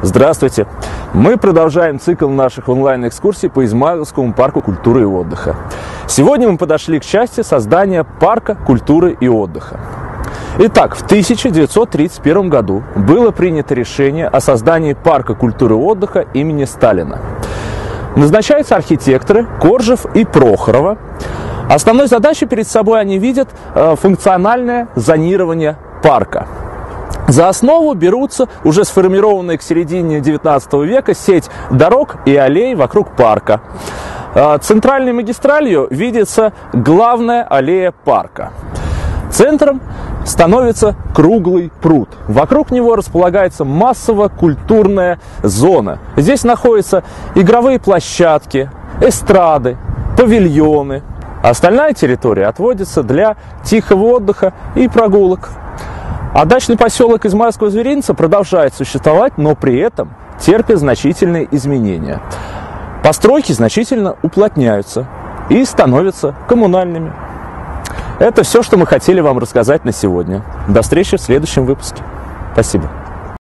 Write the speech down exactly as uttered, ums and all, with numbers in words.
Здравствуйте! Мы продолжаем цикл наших онлайн-экскурсий по Измайловскому парку культуры и отдыха. Сегодня мы подошли к части создания парка культуры и отдыха. Итак, в тысяча девятьсот тридцать первом году было принято решение о создании парка культуры и отдыха имени Сталина. Назначаются архитекторы Коржев и Прохорова. Основной задачей перед собой они видят э, функциональное зонирование парка. За основу берутся уже сформированные к середине девятнадцатого века сеть дорог и аллей вокруг парка. Центральной магистралью видится главная аллея парка. Центром становится круглый пруд. Вокруг него располагается массово-культурная зона. Здесь находятся игровые площадки, эстрады, павильоны. Остальная территория отводится для тихого отдыха и прогулок. А дачный поселок Измайловского зверинца продолжает существовать, но при этом терпит значительные изменения. Постройки значительно уплотняются и становятся коммунальными. Это все, что мы хотели вам рассказать на сегодня. До встречи в следующем выпуске. Спасибо.